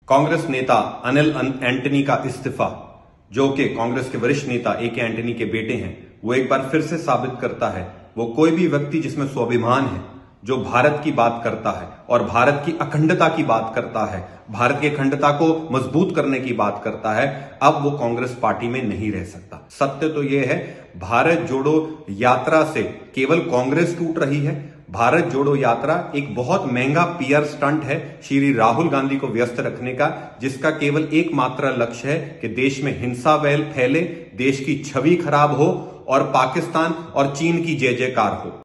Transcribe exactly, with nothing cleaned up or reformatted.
कांग्रेस नेता अनिल एंटनी का इस्तीफा, जो कि कांग्रेस के वरिष्ठ नेता ए के एंटनी के बेटे हैं, वो एक बार फिर से साबित करता है वो कोई भी व्यक्ति जिसमें स्वाभिमान है, जो भारत की बात करता है और भारत की अखंडता की बात करता है, भारत की अखंडता को मजबूत करने की बात करता है, अब वो कांग्रेस पार्टी में नहीं रह सकता। सत्य तो यह है, भारत जोड़ो यात्रा से केवल कांग्रेस टूट रही है। भारत जोड़ो यात्रा एक बहुत महंगा पीआर स्टंट है श्री राहुल गांधी को व्यस्त रखने का, जिसका केवल एकमात्र लक्ष्य है कि देश में हिंसा वैल फैले, देश की छवि खराब हो और पाकिस्तान और चीन की जय जयकार हो।